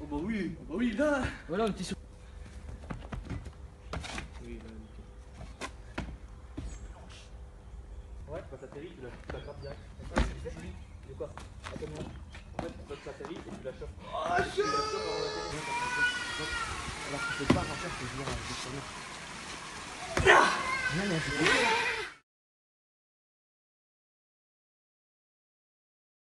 Oh bah oui, là. Voilà, on était sur. Oui, là, nickel. Ouais, quand t'atterris, tu la frappes direct. De quoi? Attends-moi. En fait, quand t'atterris, et tu la chopes. Ah, tu la chopes avant d'atterrir. Alors tu peux pas remplir, faut venir avec des. Non mais c'est